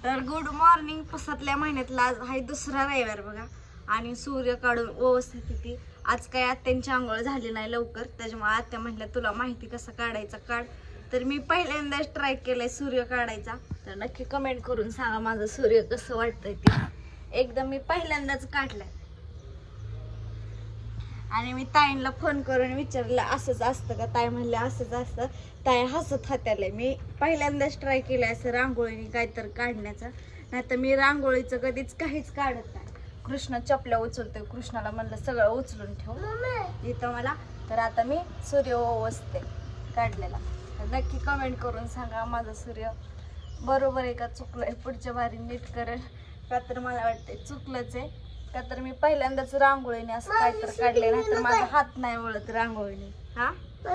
तर good morning. पुसातल्या महिन्यातला आज आहे दुसरा रविवार बघा आणि सूर्य काढून व्यवस्थित होती. आज काय आत्यांची आंघोळ झाली नाही लवकर, त्याच्यामुळे आत्या म्हटल्या तुला माहिती कसं काढायचं काढ. तर मी पहिल्यांदाच ट्राय केलाय सूर्य काढायचा. तर नक्की कमेंट करून सांगा माझं सूर्य कसं वाटतंय ते. एकदम मी पहिल्यांदाच काढलाय. आणि मी ताईंना फोन करून विचारलं असंच असतं का. ताई म्हणले असंच असतं. ताई हसत होत्याले. मी पहिल्यांदाच ट्राय केलंय असं रांगोळीने काहीतरी काढण्याचं. नाही तर मी रांगोळीचं कधीच काहीच काढत नाही. कृष्ण चपल्या उचलतोय. कृष्णाला म्हणलं सगळं उचलून ठेव इथं मला. तर आता मी सूर्य ओवसते काढलेला. तर नक्की कमेंट करून सांगा माझं सूर्य बरोबर आहे का चुकलंय. पुढच्या बारी नीट करेल का. तर मला वाटतंय चुकलंच आहे का. तर मी पहिल्यांदाच रांगोळीने असं काहीतरी काढले नाही तर माझा हात नाही वळत रांगोळीने. हा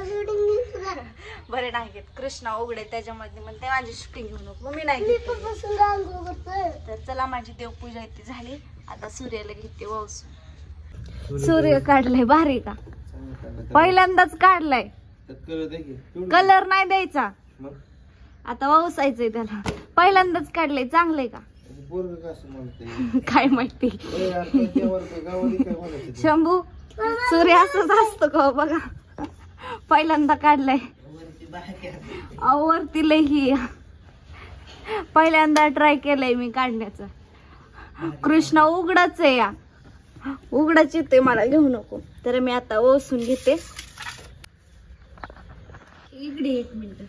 बरे नाही घेत. कृष्णा उघडे त्याच्यामध्ये म्हणते माझी शूटिंग घेऊ नको. मी नाही घेत. तर चला माझी देवपूजा इथे झाली. आता सूर्याला घेते वसून. सूर्य काढलाय भारी का. पहिल्यांदाच काढलाय. कलर नाही द्यायचा आता वसायचंय त्याला. पहिल्यांदाच काढलंय. चांगलंय का काय माहिती. शंभू सूर्य असंच असतो का बघा. पहिल्यांदा काढलाय. वरती लई ही पहिल्यांदा ट्राय केलंय मी काढण्याचं. कृष्ण उघडाच आहे या. उघडाच येतोय मला घेऊ नको. तर मी आता ओसून घेते. इकडे एक मिनिट.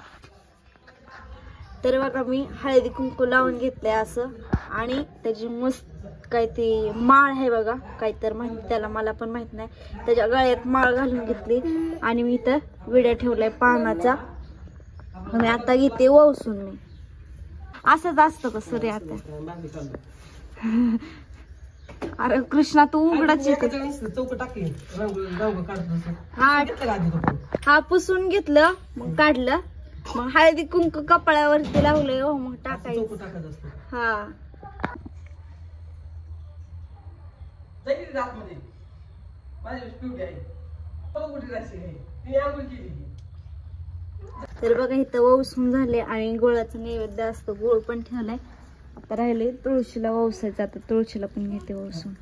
तर बघा मी हळदी कुंकू लावून घेतलंय असं. आणि त्याची मस्त काय ती माळ आहे बघा काहीतरी माहिती त्याला मला पण माहित नाही. त्याच्या गळ्यात माळ घालून घेतली. आणि मी इथं विड्या ठेवलाय पानाचा. मी आता घेते वसून. मी असंच असतं का सूर्य आता. अरे कृष्णा तू उघडाच हा पुसून घेतलं मग काढलं. मग हळदी कुंकू कपाळावरती लावलंय. हो मग टाकायचं. हा तर बघा इथं वसून झाले. आणि गुळाचं नैवेद्य असतो. गुळ पण ठेवलाय. आता राहिले तुळशीला वसायचं. आता तुळशीला पण घेते वसून.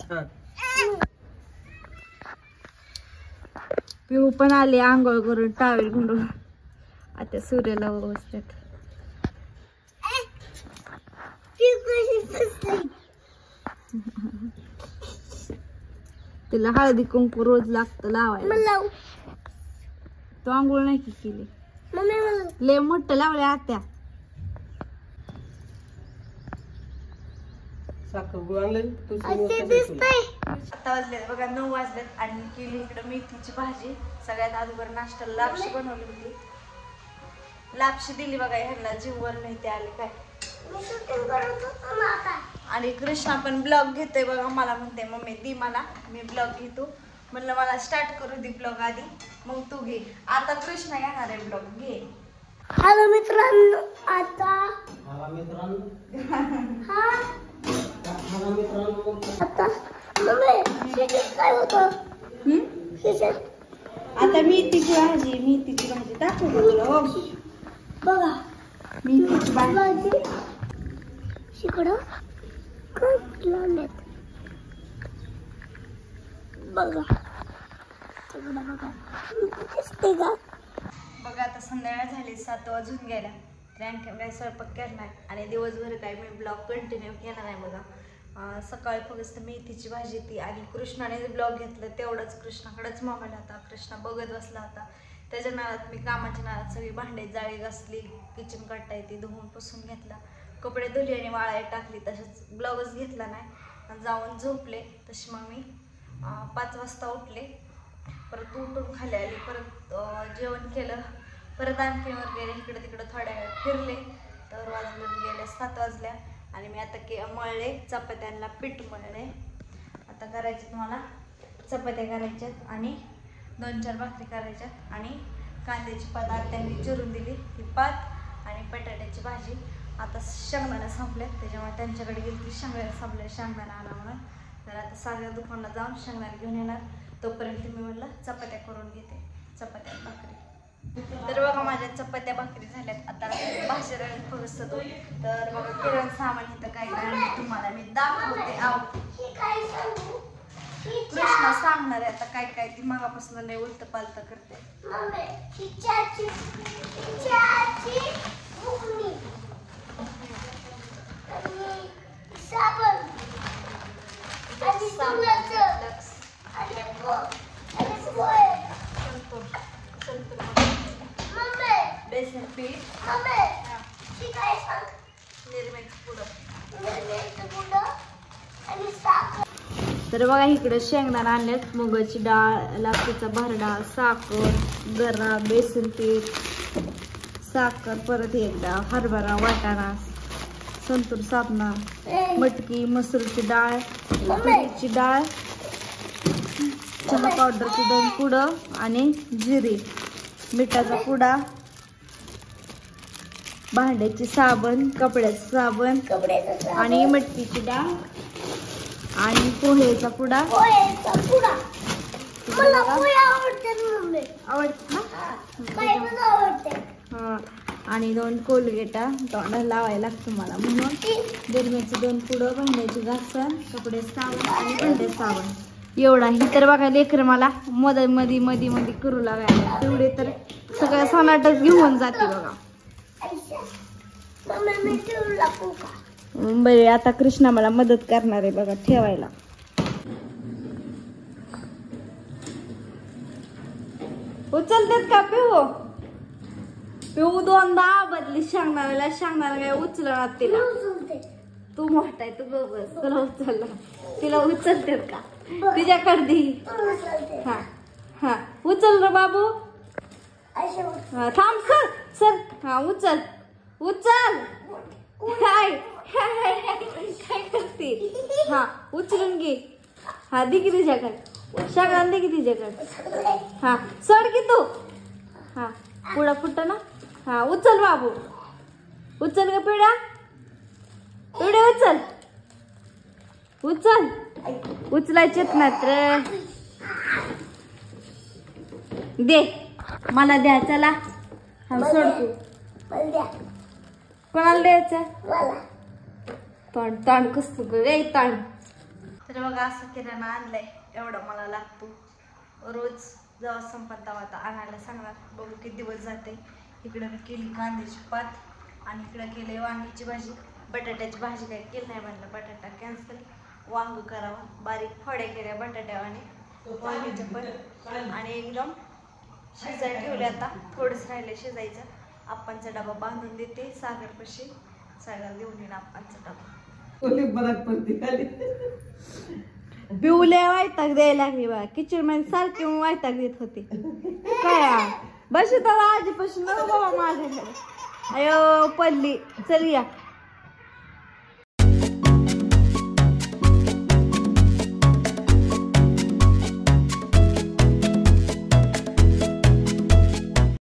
पिऊ पण आले आंघोळ करून टावेल गुंडून. आता सूर्याला वसतात. तिला हळदी कुंकू रोज लागतं लावायला. तू आंघोळ नाही की केली. लय मोठं लावले आत्या. 7 वाजले बघा 9 वाजलेत. आणि केली इकडे मेथीची भाजी. सगळ्यात अगोदर नाश्त्याला लापशी बनवली होती. लापशी दिली बघा ह्यांना जीववर नाही ते आले काय. आणि कृष्णा पण ब्लॉग घेतोय बघा. मला म्हणते मम्मी दी मला मी ब्लॉग घेतो. म्हणलं मला स्टार्ट करू दे ब्लॉग आधी मग तू घे. आता कृष्णा येणार आहे ब्लॉग घे. हॅलो मित्रांनो. आता काय होतं. आता मेथीची भाजी दाखव बघा. मेथीची भाजी शिकडं बघा. बघा आता संध्याकाळ झाली 7 वाजून गेल्या. काय स्वयंपाक करणार. आणि दिवसभर काय मी ब्लॉग कंटिन्यू केला नाही बघा. सकाळी फक्त मेथीची भाजी ती. आणि कृष्णाने ब्लॉग घेतलं तेवढंच. कृष्णाकडेच मोबाईल होता. कृष्णा बघत बसला होता. त्याच्या नाळात मी कामाच्या नाळात सगळी भांडे जाळी घासली. किचन कट्टा ती धुवून पुसून घेतला. कपडे धुले आणि वाळायला टाकली. तसंच ब्लॉगच घेतला नाही. जाऊन झोपले. तशी मग मी 5 वाजता उठले. परत उठून खाली आली. परत जेवण केलं. परत आणखी वगैरे इकडे तिकडे थोड्या वेळ फिरले. तर गेले 7 वाजल्या. आणि मी आता मळले चपात्यांना पीठ मळले. आता करायचे तुम्हाला चपात्या करायच्यात. आणि 2-4 भाकरी करायच्यात. आणि कांद्याची पात आत्यांनी चिरून दिली ती पात. आणि बटाट्याची भाजी. आता शेंगदाणा संपल्यात त्याच्यामुळे त्यांच्याकडे गेली ती शेंगदाणा संपले शेंगदाणा आणा म्हणून. तर आता सागर दुकानला जाऊन शेंगदाणा घेऊन येणार. तोपर्यंत मी म्हटलं चपात्या करून घेते. चपात्या भाकरी तर बघा माझ्या चपात्या भाकरी झाल्यात. आता भाजी राहिली फक्त दोन. तर बघा किराणा सामान इथं काय काय आणलं तुम्हाला मी दाखवते. कृष्णा सांगणार आहे आता काय काय. ती मागापासून लय उलट पालत करते. बेसन पीठ तर बघा इकडे शेंगदाणा आणल्यात, मुगाची डाळ, लापशीचा भरडा, साखर, गरा, बेसन पीठ, साखर, परत एकदा हरभरा, वाटाणा, संतूर साबणा, मटकी, मसूरची डाळ, तुरीची डाळ, चहा पावडरची 2 पुडं आणि जिरे, मिठाचा पुडा, भांड्याची साबण, कपड्याचं साबण आणि मटकीची डाळ आणि पोहेचा पुडा. आणि 2 कोलगेटा तोंडाला लावायला लागतं मला म्हणून. दरम्याचे 2 पुडं, भांड्याची घासण, कपडे साबण आणि भांडे साबण एवढा. ही तर बघा लेकर मला मध्ये मध्ये करू लागायला. तेवढे तर सगळं सनाटच घेऊन जाते बघा. बरे आता कृष्णा मला मदत करणार आहे बघा ठेवायला. उचलतात का पिऊ? पिऊ 2दा बदली सांगणाऱ्याला काय उचलणार तिला. तू मोठा आहे, तू बस तुला उचलला. तिला उचलतात का? तिच्याकडे दे. हा हा उचल रे बाबू. थांब सर सर. हा उचल उचल. काय काय करते? हा उचलून घे. हा दे की तिच्याकडे. शागान दे की तिच्याकडे. हा सड की तू. हा पुढा फुट ना. हा उचल बाबू. उचल ग पिढा. पिढे उचल. उचल. उचलायचेत ना तर दे मला द्या. चला हा सोड तू. कोणाला द्यायचं? तोंड तोंड कसतो गे तोंड. तर बघा असं किराणा आणलाय. एवढा मला लागतो रोज. जेव्हा संपत तेव्हा आता आणायला सांगणार. बघू किती दिवस जाते. इकडे मी केली कांद्याची पात आणि इकडे केली वांगीची भाजी. बटाट्याची भाजी काय केली नाही म्हणलं, बटाटा कॅन्सल. वांग करावं. बारीक फोड्या केल्या बटाट्यावाने वांगीच्या पण. आणि एकदम शिजायला ठेवले. आता थोडंच राहिले शिजायचं. आप्पांचा डबा बांधून देते सागरपाशी. सागर देऊन येईन आप्पांचा डबा. पिवले वायताक द्यायला लागली बा. किचन मध्ये सारखी वायताक देत होते. काय बस आजीपासून बाबा माझ्याकडे. अयो पडली. चल या